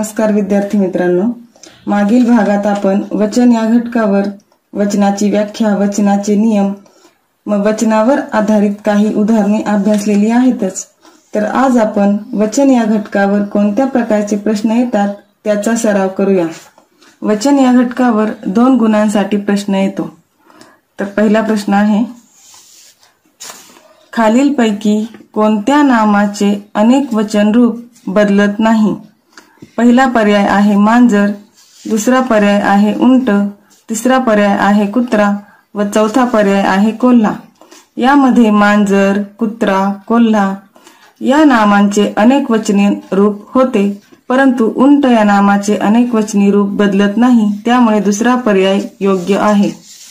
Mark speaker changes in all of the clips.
Speaker 1: नमस्कार विद्यार्थी मित्रांनो, मागील भागात आपण वचन या घटकावर वचनाची व्याख्या, वचनाचे नियम व वचनावर आधारित काही उदाहरणे अभ्यासलेली आहेतच। तर आज आपण वचन या घटकावर कोणत्या प्रकारचे प्रश्न येतात त्याचा सराव करूया। वचन या घटकावर 2 गुणांसाठी प्रश्न येतो। तर पहिला प्रश्न आहे, खालीलपैकी कोणत्या नामाचे अनेक वचन रूप बदलत नाही? पहिला पर्याय आहे मांजर, दुसरा पर्याय आहे उंट, तिसरा पर्याय आहे कुत्रा व चौथा पर्याय आहे कोल्हा। यामध्ये मांजर, कुत्रा, कोल्हा या नामांचे अनेक वचनी रूप होते, परंतु उंट या नामाचे अनेक वचनी रूप बदलत नाही, त्यामुळे दुसरा पर्याय योग्य आहे।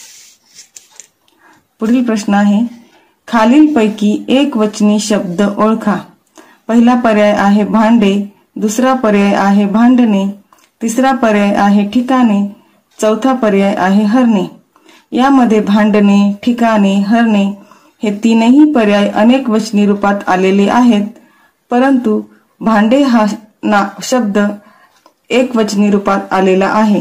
Speaker 1: पुढील प्रश्न आहे, खालीलपैकी एक वचनी शब्द ओळखा। पहिला पर्याय आहे भांडे, दुसरा पर्याय आहे भांडणे, तिसरा पर्याय आहे ठिकाणे, चौथा पर्याय आहे हरणे। यामध्ये भांडणे, ठिकाणे, हरणे हे तीनही पर्याय अनेक वचनी रूपात आलेले आहेत, परंतु भांडे हा शब्द एक वचनी रूपात आलेला आहे।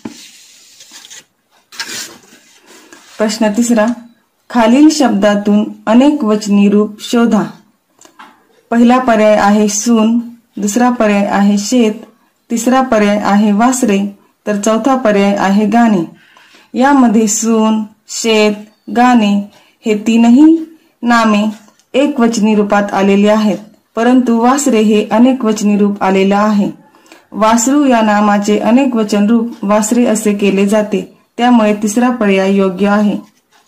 Speaker 1: प्रश्न तिसरा, खालील शब्दातून अनेक वचनी रूप शोधा। पहिला पर्याय आहे सून, दुसरा पर्याय आहे शेत, तिसरा पर्याय आहे वासरे, तर चौथा पर्याय आहे गाणे। यामध्ये सून, शेत, गाणे हे तीनही नामे एक वचनी रूपात आलेली आहेत, परंतु वासरे हे अनेक वचनी रूप आलेले आहे। वासरू या नामाचे अनेक वचन रूप वासरे असे केले जाते, त्यामुळे तिसरा पर्याय योग्य आहे।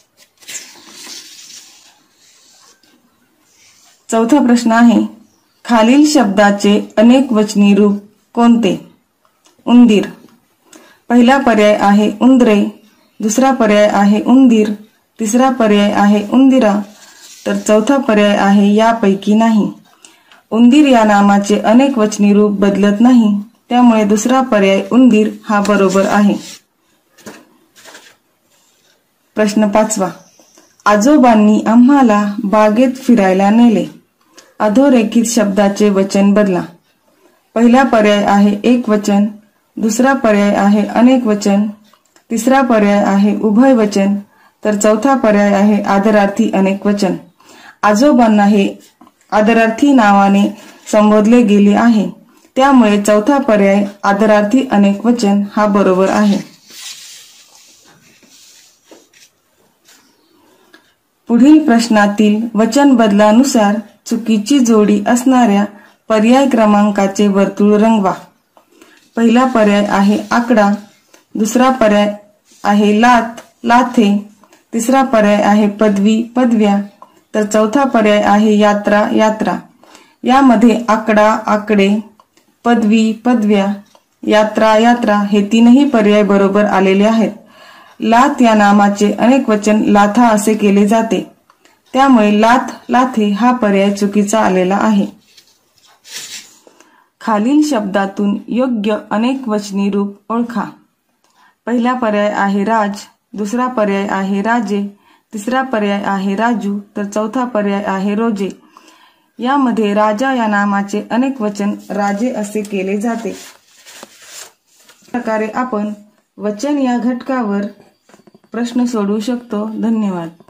Speaker 1: चौथा प्रश्न आहे, खालील शब्दाचे अनेक वचनी रूप कोणते? उंदीर। पहिला पर्याय आहे उंदरे, दुसरा पर्याय आहे उंदीर, तिसरा पर्याय आहे उंदिरा, तर चौथा पर्याय आहे यापैकी नाही। उंदीर या नामाचे अनेक वचनी रूप बदलत नाही, त्यामुळे दुसरा पर्याय उंदीर हा बरोबर आहे। प्रश्न 5वा, आजोबांनी आम्हाला बागेत फिरायला नेले। अधोरेखित शब्दाचे वचन बदला। पहिला पर्याय आहे एक वचन, दुसरा पर्याय आहे अनेक वचन, तिसरा पर्याय आहे उभय वचन, तर चौथा पर्याय आहे आदरार्थी अनेक वचन। आजोबांना हे आदरार्थी नावाने संबोधले गेले आहे, त्यामुळे चौथा पर्याय आदरार्थी अनेक वचन हा बरोबर आहे। पुढील प्रश्नातील वचन बदलानुसार चुकीची जोडी असणाऱ्या पर्याय क्रमांकाचे वर्तुळ रंगवा। पहिला पर्याय आहे आकडा, दुसरा पर्याय आहे लाथ, लाथे, तिसरा पर्याय आहे पदवी, पदव्या, तर चौथा पर्याय आहे यात्रा, यात्रा। यामध्ये आकडा, आकडे, पदवी, पदव्या, यात्रा, यात्रा हे तीनही पर्याय बरोबर आलेले आहेत। लाथ या नामाचे अनेक वचन लाथा असे केले जाते, त्यामुळे लाथ, लाथे हा पर्याय चुकीचा आलेला आहे। खालील शब्दातून योग्य अनेक वचनी रूप ओळखा। पहिला पर्याय आहे राज, दुसरा पर्याय आहे राजे, तिसरा पर्याय आहे राजू, तर चौथा पर्याय आहे रोजे। यामध्ये राजा या नामाचे अनेक वचन राजे असे केले जाते। प्रकारे आपण वचन या घटकावर प्रश्न सोडवू शकतो। धन्यवाद।